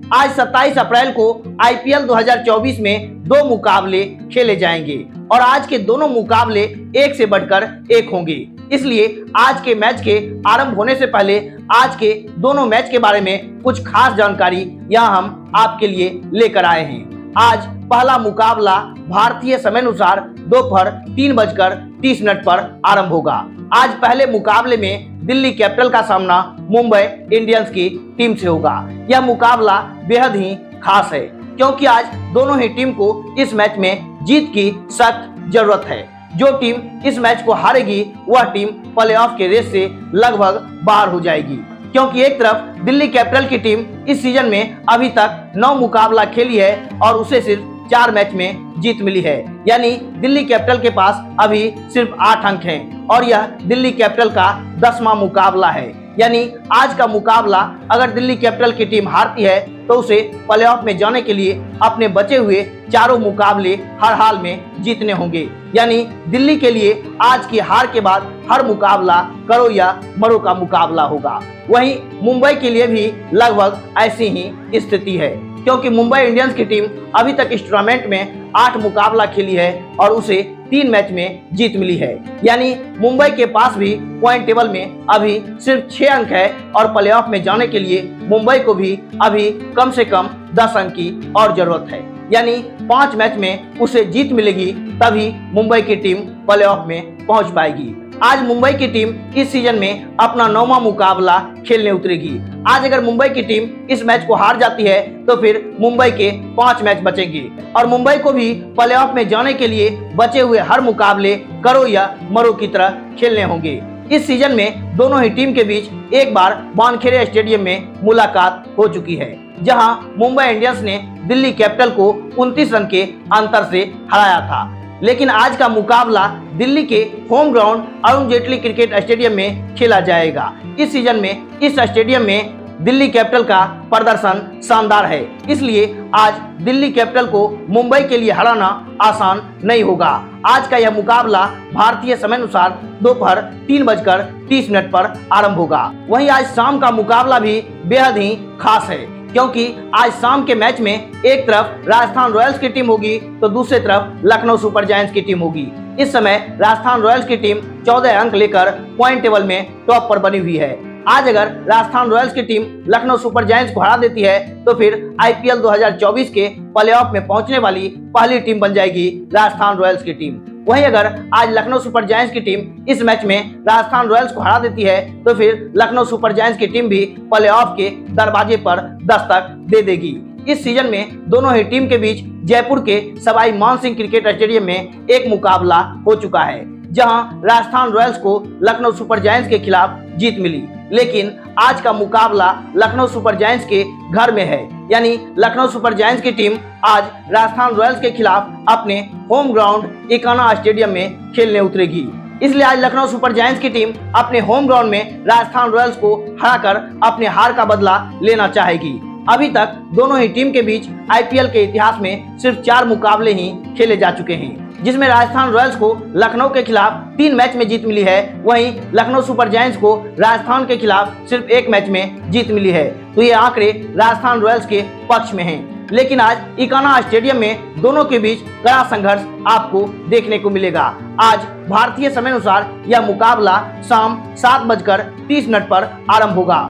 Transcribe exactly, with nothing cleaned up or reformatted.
आज सत्ताईस अप्रैल को आईपीएल दो हज़ार चौबीस में दो मुकाबले खेले जाएंगे और आज के दोनों मुकाबले एक से बढ़कर एक होंगे। इसलिए आज के मैच के आरंभ होने से पहले आज के दोनों मैच के बारे में कुछ खास जानकारी यहाँ हम आपके लिए लेकर आए हैं। आज पहला मुकाबला भारतीय समय अनुसार दोपहर तीन बजकर तीस मिनट पर आरंभ होगा। आज पहले मुकाबले में दिल्ली कैपिटल का सामना मुंबई इंडियंस की टीम से होगा। यह मुकाबला बेहद ही खास है क्योंकि आज दोनों ही टीम को इस मैच में जीत की सख्त जरूरत है। जो टीम इस मैच को हारेगी वह टीम प्लेऑफ के रेस से लगभग बाहर हो जाएगी, क्योंकि एक तरफ दिल्ली कैपिटल की टीम इस सीजन में अभी तक नौ मुकाबला खेली है और उसे सिर्फ चार मैच में जीत मिली है, यानी दिल्ली कैपिटल के पास अभी सिर्फ आठ अंक हैं और यह दिल्ली कैपिटल का दसवां मुकाबला है। यानी आज का मुकाबला अगर दिल्ली कैपिटल की टीम हारती है तो उसे प्लेऑफ में जाने के लिए अपने बचे हुए चारों मुकाबले हर हाल में जीतने होंगे। यानी दिल्ली के लिए आज की हार के बाद हर मुकाबला करो या मरो का मुकाबला होगा। वहीं मुंबई के लिए भी लगभग ऐसी ही स्थिति है, क्योंकि मुंबई इंडियंस की टीम अभी तक इस टूर्नामेंट में आठ मुकाबला खेली है और उसे तीन मैच में जीत मिली है। यानी मुंबई के पास भी पॉइंट टेबल में अभी सिर्फ छह अंक है और प्लेऑफ में जाने के लिए मुंबई को भी अभी कम से कम दस अंक की और जरूरत है। यानी पांच मैच में उसे जीत मिलेगी तभी मुंबई की टीम प्लेऑफ में पहुंच पाएगी। आज मुंबई की टीम इस सीजन में अपना नौवां मुकाबला खेलने उतरेगी। आज अगर मुंबई की टीम इस मैच को हार जाती है तो फिर मुंबई के पांच मैच बचेंगे और मुंबई को भी प्लेऑफ में जाने के लिए बचे हुए हर मुकाबले करो या मरो की तरह खेलने होंगे। इस सीजन में दोनों ही टीम के बीच एक बार वानखेड़े स्टेडियम में मुलाकात हो चुकी है, जहां मुंबई इंडियंस ने दिल्ली कैपिटल को उनतीस रन के अंतर से हराया था। लेकिन आज का मुकाबला दिल्ली के home ground Arun Jaitley cricket stadium में खेला जाएगा। इस सीजन में इस स्टेडियम में दिल्ली कैपिटल का प्रदर्शन शानदार है, इसलिए आज दिल्ली कैपिटल को मुंबई के लिए हराना आसान नहीं होगा। आज का यह मुकाबला भारतीय समय अनुसार दोपहर तीन बजकर तीस मिनट पर आरंभ होगा। वहीं आज शाम का मुकाबला भी बेहद ही खास है, क्योंकि आज शाम के मैच में एक तरफ राजस्थान रॉयल्स की टीम होगी तो दूसरी तरफ लखनऊ सुपर जायंट्स की टीम होगी। इस समय राजस्थान रॉयल्स की टीम चौदह अंक लेकर पॉइंट टेबल में टॉप पर बनी हुई है। आज अगर राजस्थान रॉयल्स की टीम लखनऊ सुपर जायंट्स को हरा देती है तो फिर आईपीएल दो हज़ार चौबीस के प्लेऑफ में पहुंचने वाली पहली टीम बन जाएगी राजस्थान रॉयल्स की टीम। वहीं अगर आज लखनऊ सुपर जायंट्स की टीम इस मैच में राजस्थान रॉयल्स को हरा देती है तो फिर लखनऊ सुपर जायंट्स की टीम भी प्लेऑफ के दरवाजे पर दस्तक दे देगी। इस सीजन में दोनों ही टीम के बीच जयपुर के सवाई मानसिंह क्रिकेट स्टेडियम में एक मुकाबला हो चुका है, जहां राजस्थान रॉयल्स को लखनऊ सुपर जायंट्स के खिलाफ जीत मिली। लेकिन आज का मुकाबला लखनऊ सुपर जायंट्स के घर में है, यानी लखनऊ सुपर जायंट्स की टीम आज राजस्थान रॉयल्स के खिलाफ अपने होम ग्राउंड इकाना स्टेडियम में खेलने उतरेगी। इसलिए आज लखनऊ सुपर जायंट्स की टीम अपने होम ग्राउंड में राजस्थान रॉयल्स को हराकर अपने हार का बदला लेना चाहेगी। अभी तक दोनों ही टीम के बीच आईपीएल के इतिहास में सिर्फ चार मुकाबले ही खेले जा चुके हैं, जिसमें राजस्थान रॉयल्स को लखनऊ के खिलाफ तीन मैच में जीत मिली है, वहीं लखनऊ सुपर जायंट्स को राजस्थान के खिलाफ सिर्फ एक मैच में जीत मिली है। तो ये आंकड़े राजस्थान रॉयल्स के पक्ष में हैं। लेकिन आज इकाना स्टेडियम में दोनों के बीच कड़ा संघर्ष आपको देखने को मिलेगा। आज भारतीय समय अनुसार यह मुकाबला शाम सात बजकर तीस मिनट पर आरंभ होगा।